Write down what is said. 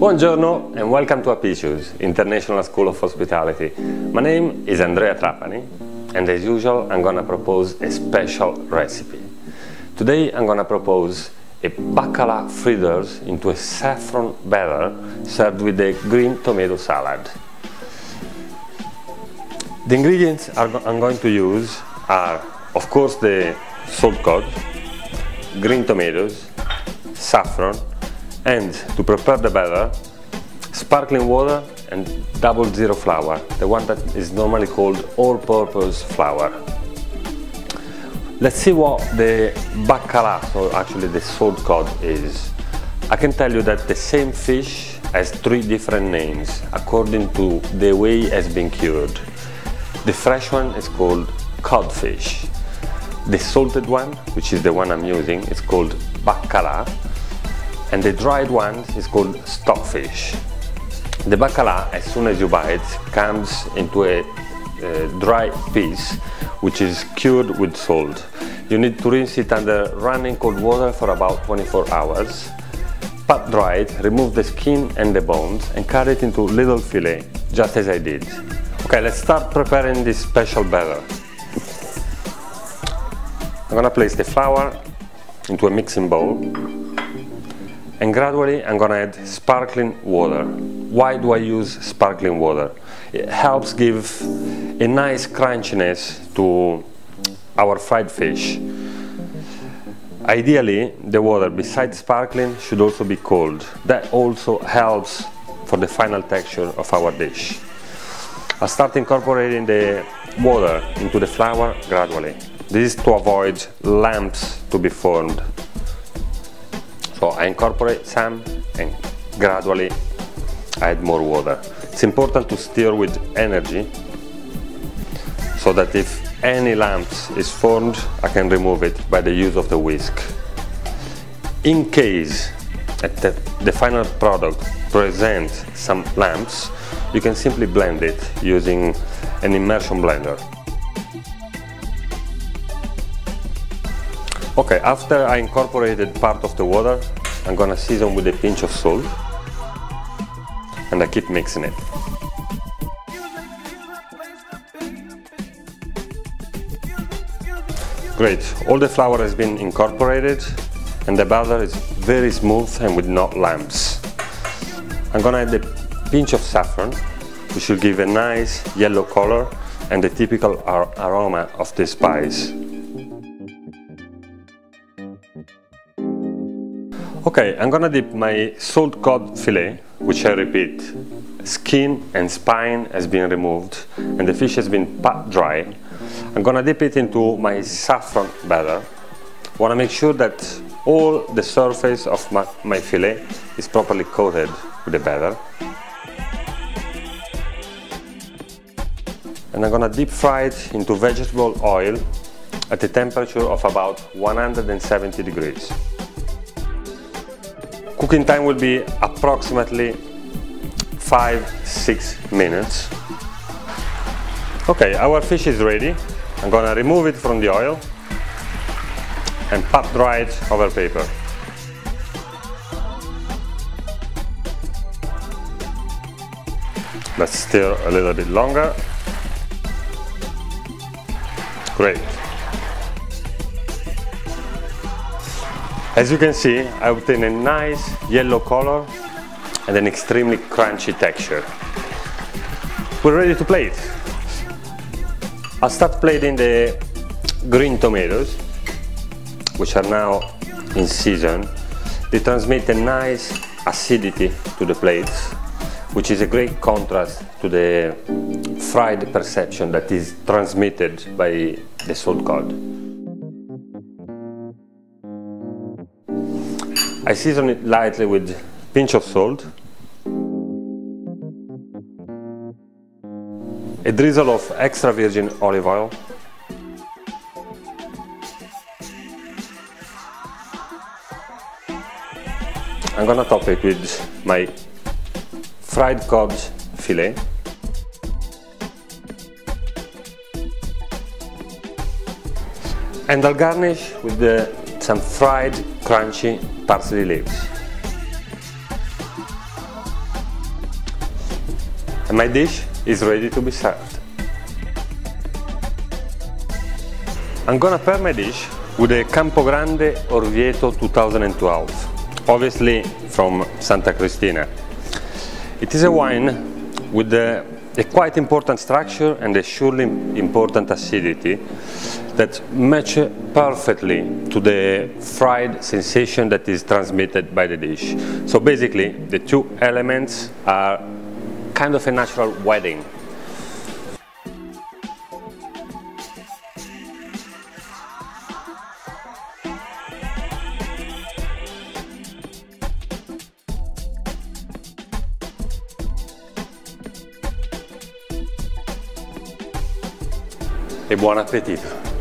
Buongiorno and welcome to Apicius, International School of Hospitality. My name is Andrea Trapani and as usual I'm gonna propose a special recipe. Today I'm gonna propose a bacala fritters into a saffron batter served with a green tomato salad. The ingredients I'm going to use are, of course, the salt cod, green tomatoes, saffron, and to prepare the batter, sparkling water and 00 flour, the one that is normally called all-purpose flour. Let's see what the bacala, so actually the salt cod, is. I can tell you that the same fish has 3 different names according to the way it has been cured. The fresh one is called codfish. The salted one, which is the one I'm using, is called bacala. And the dried one is called stockfish. The bacala, as soon as you buy it, comes into a dry piece which is cured with salt. You need to rinse it under running cold water for about 24 hours. Pat dry it, remove the skin and the bones and cut it into little fillet, just as I did. Okay, let's start preparing this special batter. I'm gonna place the flour into a mixing bowl and gradually I'm gonna add sparkling water. Why do I use sparkling water? It helps give a nice crunchiness to our fried fish. Ideally, the water, besides sparkling, should also be cold. That also helps for the final texture of our dish. I'll start incorporating the water into the flour gradually. This is to avoid lumps to be formed. So I incorporate some and gradually add more water. It's important to stir with energy so that if any lumps is formed, I can remove it by the use of the whisk. In case the final product presents some lumps, you can simply blend it using an immersion blender. Okay, after I incorporated part of the water, I'm gonna season with a pinch of salt and I keep mixing it. Great, all the flour has been incorporated and the batter is very smooth and with no lumps. I'm gonna add a pinch of saffron, which will give a nice yellow color and the typical aroma of the spice. Okay, I'm gonna dip my salt cod fillet, which I repeat, skin and spine has been removed and the fish has been pat dry. I'm gonna dip it into my saffron batter. I wanna make sure that all the surface of my fillet is properly coated with the batter. And I'm gonna deep fry it into vegetable oil at a temperature of about 170 degrees. Cooking time will be approximately 5-6 minutes. Okay, our fish is ready. I'm gonna remove it from the oil and pat dry it over paper. Let's stir a little bit longer. Great. As you can see, I obtain a nice yellow color and an extremely crunchy texture. We're ready to plate. I'll start plating the green tomatoes, which are now in season. They transmit a nice acidity to the plates, which is a great contrast to the fried perception that is transmitted by the salt cod. I season it lightly with a pinch of salt, a drizzle of extra virgin olive oil, I'm gonna top it with my fried cod fillet, and I'll garnish with some fried crunchy parsley leaves. and my dish is ready to be served. I'm gonna pair my dish with a Campo Grande Orvieto 2012, obviously from Santa Cristina. It is a wine with a quite important structure and a surely important acidity that match perfectly to the fried sensation that is transmitted by the dish. So basically, the two elements are kind of a natural wedding. E buon appetito!